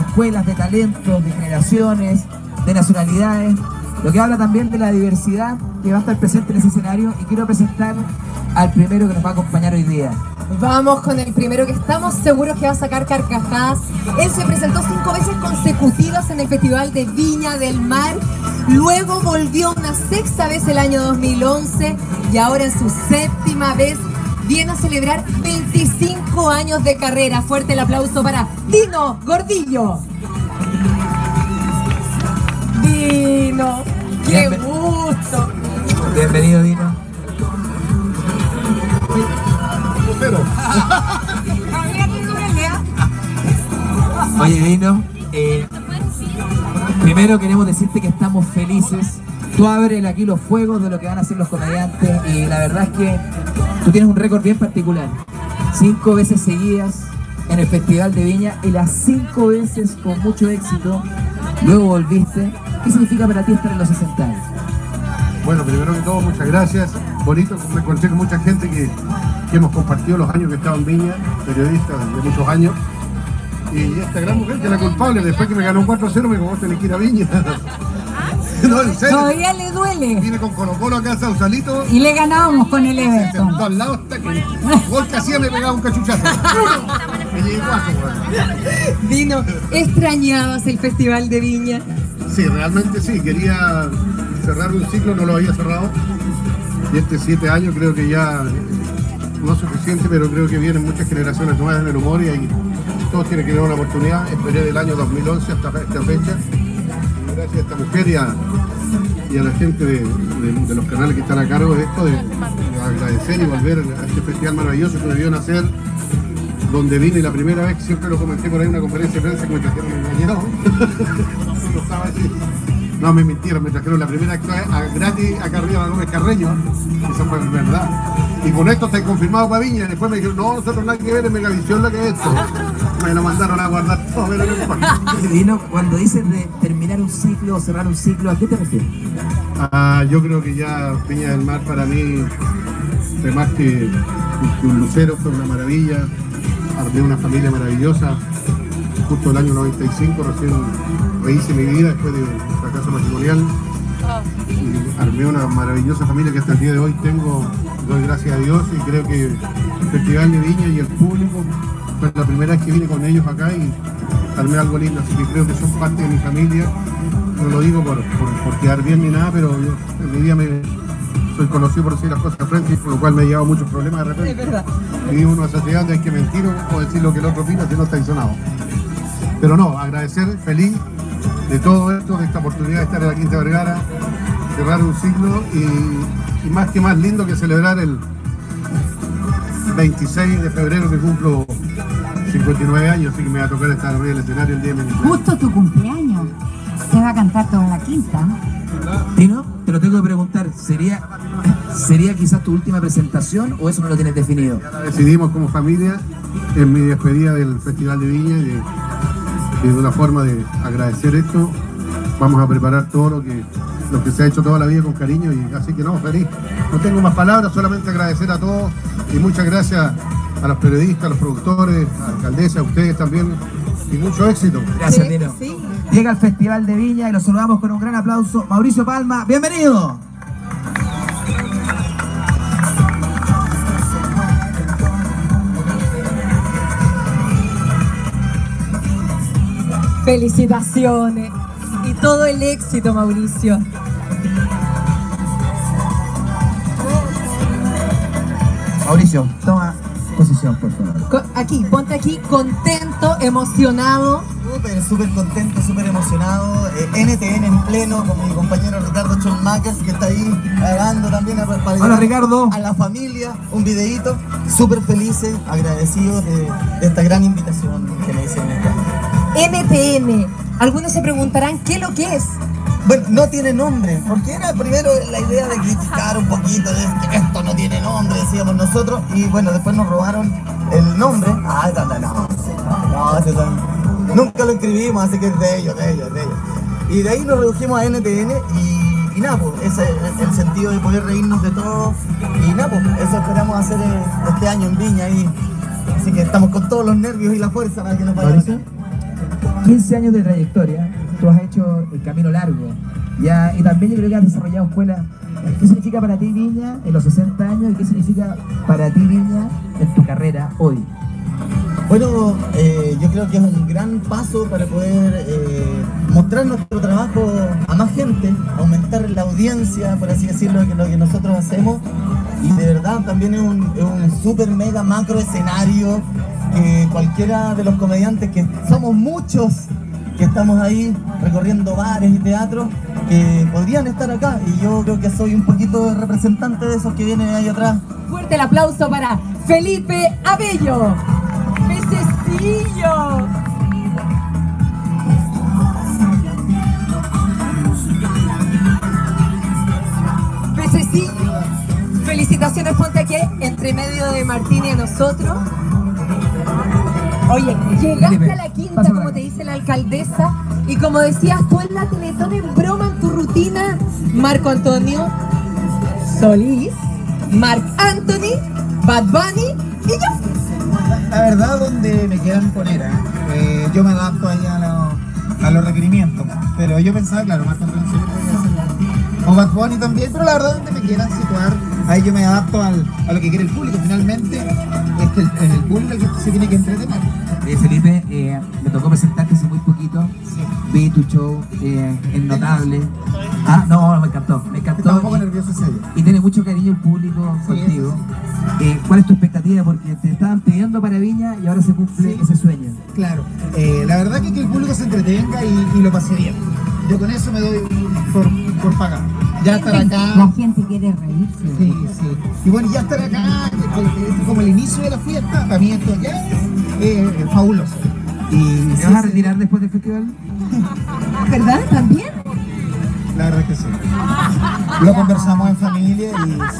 escuelas, de talentos, de generaciones, de nacionalidades, lo que habla también de la diversidad que va a estar presente en ese escenario. Y quiero presentar al primero que nos va a acompañar hoy día. Vamos con el primero, que estamos seguros que va a sacar carcajadas. Él se presentó 5 veces consecutivas en el Festival de Viña del Mar, luego volvió una 6ª vez el año 2011 y ahora en su 7ª vez viene a celebrar 25 años de carrera. Fuerte el aplauso para Dino Gordillo. Dino, qué gusto. Bienvenido, Dino. Oye, Dino, primero queremos decirte que estamos felices. Tú abres aquí los fuegos de lo que van a hacer los comediantes y la verdad es que tú tienes un récord bien particular. 5 veces seguidas en el Festival de Viña y las 5 veces con mucho éxito. Luego volviste. ¿Qué significa para ti estar en los 60 años? Bueno, primero que todo, muchas gracias. Bonito, me encontré con mucha gente que hemos compartido los años que he estado en Viña, periodistas de muchos años. Y esta gran mujer que es la culpable, después que me ganó un 4-0, me dijo, vos tenés que ir a Viña. No, en serio. Todavía le duele. Vine con Colo-Colo acá a Sausalito. Y le ganábamos con el Se Everton. sentó al lado hasta que el gol que hacía me pegaba un cachuchazo. Me llegué guapo, güey. Dino, ¿extrañabas el Festival de Viña? Sí, realmente sí. Quería cerrar un ciclo, no lo había cerrado. Y 7 años creo que ya no es suficiente, pero creo que vienen muchas generaciones nuevas en el humor y ahí todos tienen que tener una oportunidad. Esperé del año 2011 hasta esta fecha. Y gracias a esta mujer y a la gente de los canales que están a cargo de esto, de agradecer y volver a este festival maravilloso que me vio nacer, donde vine la primera vez, siempre lo comenté por ahí en una conferencia de prensa que me trajeron engañado. No estaba así. No, me mintieron, me trajeron la primera gratis acá arriba a Gómez Carreño. Eso fue verdad. Y con esto está confirmado para Viña. Después me dijeron, no, nosotros nada que ver, en Megavisión la que es esto. Me lo mandaron a guardar todo, pero no importa. Dino, cuando dices de terminar un ciclo o cerrar un ciclo, ¿a qué te refieres? Yo creo que ya Viña del Mar para mí fue más que un lucero, fue una maravilla. Armé una familia maravillosa. Justo el año 95 recién rehice mi vida después de un fracaso matrimonial. Y armé una maravillosa familia que hasta el día de hoy tengo, doy gracias a Dios, y creo que el Festival de Viña y el público fue la primera vez que vine con ellos acá y armé algo lindo, así que creo que son parte de mi familia. No lo digo por quedar bien ni nada, pero yo en mi vida soy conocido por decir las cosas de frente, por lo cual me he llevado muchos problemas de repente. Es verdad. Vivimos en una sociedad donde hay que mentir o decir lo que el otro opina si no está sonado. Pero no, agradecer, feliz de todo esto, de esta oportunidad de estar en la Quinta Vergara, cerrar un ciclo y más que más lindo que celebrar el 26 de febrero que cumplo 59 años, así que me va a tocar estar arriba del escenario el día de mi cumpleaños. Justo tu cumpleaños. Se va a cantar toda la quinta. Dino, te lo tengo que preguntar, ¿sería quizás tu última presentación o eso no lo tienes definido? Decidimos como familia en mi despedida del Festival de Viña y de una forma de agradecer esto, vamos a preparar todo lo que se ha hecho toda la vida con cariño, y así que no, feliz. No tengo más palabras, solamente agradecer a todos y muchas gracias a los periodistas, a los productores, a la alcaldesa, a ustedes también, y mucho éxito. Gracias, Sí, Dino. sí. Llega al Festival de Viña y lo saludamos con un gran aplauso. Mauricio Palma, bienvenido. Felicitaciones y todo el éxito, Mauricio. Mauricio, toma posición, por favor. Aquí, ponte aquí, contento, emocionado. Súper contento, súper emocionado. NTN en pleno con mi compañero Ricardo Cholmakers, que está ahí grabando también para Hola, Ricardo. a la familia, un videíto. Súper felices, agradecidos de esta gran invitación que me hicieron. NTN. Algunos se preguntarán qué es lo que es. Bueno, no tiene nombre, porque era primero la idea de criticar un poquito, de que esto no tiene nombre, decíamos nosotros, y bueno, después nos robaron el nombre. Nunca lo escribimos, así que es de ellos. Y de ahí nos redujimos a NTN y nada, pues, ese es el sentido de poder reírnos de todo. Y nada, pues, eso esperamos hacer este año en Viña. Así que estamos con todos los nervios y la fuerza para que nos vaya. 15 años de trayectoria, tú has hecho el camino largo, ya, y también yo creo que has desarrollado escuelas. ¿Qué significa para ti Viña en los 60 años y qué significa para ti Viña en tu carrera hoy? Bueno, yo creo que es un gran paso para poder mostrar nuestro trabajo a más gente, aumentar la audiencia, por así decirlo, que lo que nosotros hacemos. Y de verdad también es un super mega macro escenario que cualquiera de los comediantes, que somos muchos que estamos ahí recorriendo bares y teatros, que podrían estar acá. Y yo creo que soy un poquito representante de esos que vienen ahí atrás. Fuerte el aplauso para Felipe Abello. ¡Pececillo! Pececillo, felicitaciones, ponte aquí entre medio de Martín y a nosotros. Oye, llegaste a la quinta, como te dice la alcaldesa, y como decías tú en la Teletón, en broma en tu rutina, Marco Antonio Solís, Marc Anthony, Bad Bunny y yo. La verdad, donde me quieran poner, yo me adapto ahí a los requerimientos, pero yo pensaba, claro, más comprensible o Bad Bunny también, pero la verdad, donde me quieran situar, ahí yo me adapto a lo que quiere el público. Finalmente es que el público el que se tiene que entretener. Felipe, me tocó presentarte hace muy poquito, Sí. vi tu show, es notable. Ah, no, me encantó. Estaba un poco nervioso ese día. Y tiene mucho cariño el público Sí, contigo. sí. ¿Cuál es tu expectativa? Porque te estaban pidiendo para Viña y ahora se cumple Sí. ese sueño. Claro, la verdad que el público se entretenga y lo pase bien. Yo con eso me doy por pagar. Ya estar acá. La gente quiere reírse. Sí, sí. Y bueno, ya estar acá, que como el inicio de la fiesta, para mí esto ya es fabuloso. Y ¿Te vas a retirar después del festival? ¿Verdad? ¿También? La verdad que sí. Lo conversamos en familia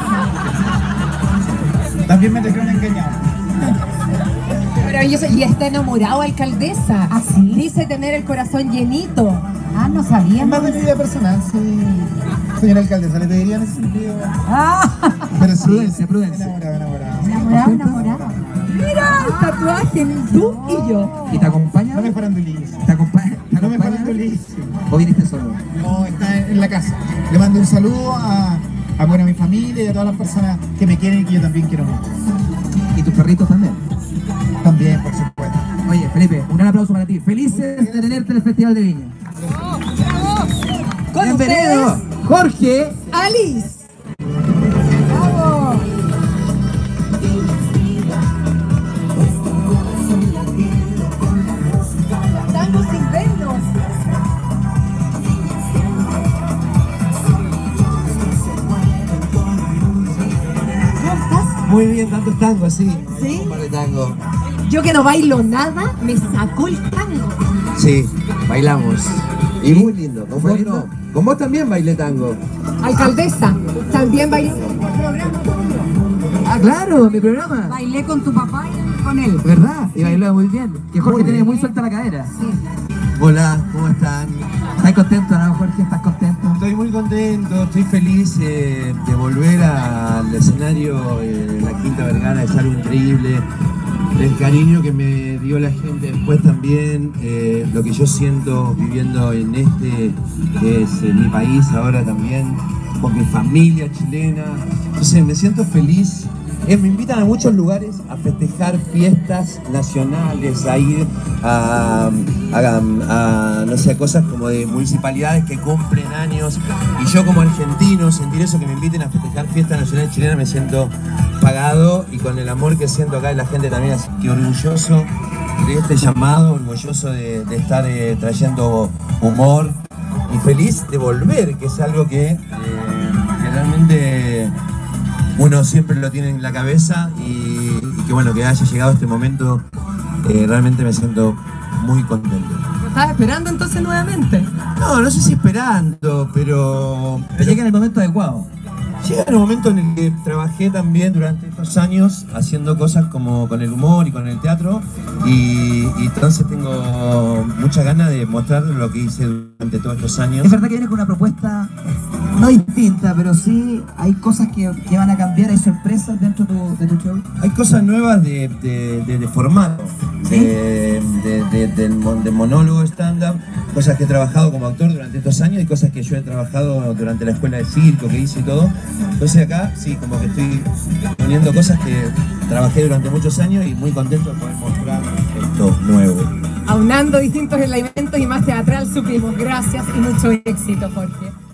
y también me dejaron engañado. Maravilloso. Y está enamorado, alcaldesa. ¿Ah, sí? Dice tener el corazón llenito. Ah, no Es sabíamos. más de mi vida personal, sí. Señora alcaldesa, le pediría en ese sentido. Ah, Pero sí, Prudencia, prudencia. Enamorado. enamorado. Mira el tatuaje, tú y yo. ¿Y te acompaña? No me farandulice. ¿Te acompaña? No me farandulice. ¿O viniste solo? No, está en la casa. Le mando un saludo a bueno, a mi familia y a todas las personas que me quieren y que yo también quiero mucho. ¿Y tus perritos también? También, por supuesto. Oye, Felipe, un gran aplauso para ti. Felices de tenerte en el Festival de Viña. Con Bienvenido, ustedes, Jorge. Alice. Tango sin vernos. ¿Cómo estás? Muy bien, tanto tango, sí. ¿Sí? Un par de tango. Yo que no bailo nada, me sacó el tango. Sí, bailamos. Y muy lindo. Con ¿Fue vos lindo? no. Con vos también bailé tango. Alcaldesa, también bailó. Ah, claro, mi programa. Bailé con tu papá y con él. ¿Verdad? Y bailó muy bien. Que Jorge Muy tiene bien. muy suelta la cadera. Hola, ¿cómo están? ¿Estás contento, no, Jorge? ¿Estás contento? Estoy muy contento, estoy feliz de volver al escenario en la Quinta Vergara. Es algo increíble. El cariño que me dio la gente después también, lo que yo siento viviendo en que es mi país ahora también, con mi familia chilena. Entonces me siento feliz. Me invitan a muchos lugares a festejar fiestas nacionales, a ir a no sé, cosas como de municipalidades que cumplen años. Y yo como argentino, sentir eso, que me inviten a festejar fiestas nacionales chilenas, me siento pagado y con el amor que siento acá de la gente también. Así que orgulloso de este llamado, orgulloso de estar trayendo humor y feliz de volver, que es algo que realmente uno siempre lo tiene en la cabeza y que bueno, que haya llegado este momento, realmente me siento muy contento. ¿Estás esperando entonces nuevamente? No sé si esperando, pero Te llega en el momento adecuado. llega el momento en el que trabajé también durante estos años haciendo cosas como con el humor y con el teatro y entonces tengo muchas ganas de mostrar lo que hice durante todos estos años. Es verdad que vienes con una propuesta no distinta, pero sí hay cosas que van a cambiar, hay sorpresas dentro de tu show. Hay cosas nuevas de formato, de de monólogo, stand-up, cosas que he trabajado como actor durante estos años y cosas que yo he trabajado durante la escuela de circo que hice y todo. Entonces acá sí, como que estoy poniendo cosas que trabajé durante muchos años y muy contento de poder mostrar esto nuevo. Aunando distintos elementos y más teatral supimos. Gracias y mucho éxito, Jorge.